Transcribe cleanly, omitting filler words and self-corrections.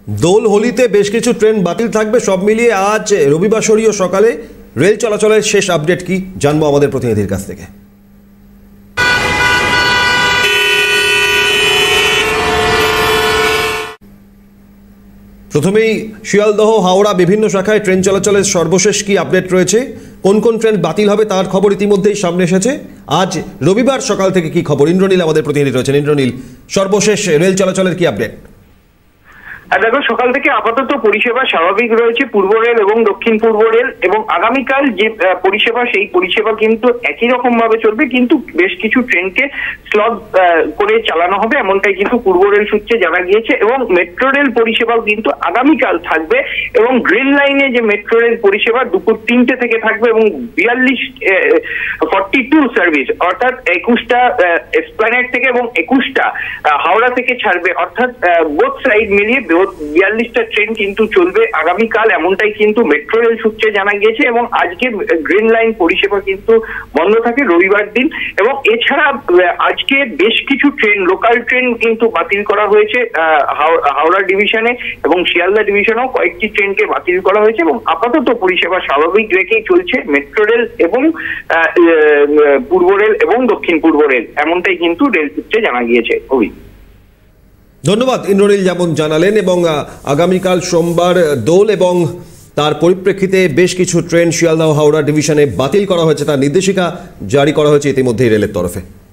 দোল হোলিতে বেশ কিছু ট্রেন বাতিল থাকবে। সব মিলিয়ে আজ রবিবাসরীয় সকালে রেল চলাচলের শেষ আপডেট কি জানবো আমাদের প্রতিনিধির কাছ থেকে। প্রথমেই শিয়ালদহ হাওড়া বিভিন্ন শাখায় ট্রেন চলাচলের সর্বশেষ কি আপডেট রয়েছে, কোন কোন ট্রেন বাতিল হবে তার খবর ইতিমধ্যেই সামনে এসেছে। আজ রবিবার সকাল থেকে কি খবর, ইন্দ্রনীল আমাদের প্রতিনিধি রয়েছেন। ইন্দ্রনীল, সর্বশেষ রেল চলাচলের কি আপডেট? দেখো, সকাল থেকে আপাতত পরিষেবা স্বাভাবিক রয়েছে পূর্ব রেল এবং দক্ষিণ পূর্ব রেল, এবং আগামীকাল যে পরিষেবা সেই পরিষেবা কিন্তু একই রকম ভাবে চলবে, কিন্তু বেশ কিছু ট্রেনকে স্লট করে চালানো হবে এমনটাই কিন্তু পূর্ব রেল সূত্রে জানা গিয়েছে। এবং মেট্রো রেল পরিষেবাও কিন্তু আগামীকাল থাকবে, এবং গ্রিন লাইনে যে মেট্রো রেল পরিষেবা দুপুর 3টে থেকে থাকবে, এবং 42 সার্ভিস অর্থাৎ 21টা এসপ্ল্যানেড থেকে এবং 21টা হাওড়া থেকে ছাড়বে, অর্থাৎ বোথ সাইড মিলিয়ে 42টা ট্রেন কিন্তু চলবে আগামীকাল, এমনটাই কিন্তু মেট্রো রেল সূত্রে জানা গিয়েছে। এবং আজকে গ্রিন লাইন পরিষেবা কিন্তু বন্ধ থাকে রবিবার দিন। এবং এছাড়া আজকে বেশ কিছু ট্রেন, লোকাল ট্রেন কিন্তু বাতিল করা হয়েছে হাওড়া ডিভিশনে, এবং শিয়ালদা ডিভিশনেও কয়েকটি ট্রেনকে বাতিল করা হয়েছে। এবং আপাতত পরিষেবা স্বাভাবিক রেখেই চলছে মেট্রো রেল এবং পূর্ব রেল এবং দক্ষিণ পূর্ব রেল, এমনটাই কিন্তু রেল সূত্রে জানা গিয়েছে। ধন্যবাদ ইন্দ্রনীল যেমন জানালেন। এবং আগামীকাল সোমবার দোল এবং তার পরিপ্রেক্ষিতে বেশ কিছু ট্রেন শিয়ালদহ হাওড়া ডিভিশনে বাতিল করা হয়েছে, তার নির্দেশিকা জারি করা হয়েছে ইতিমধ্যেই রেলের তরফে।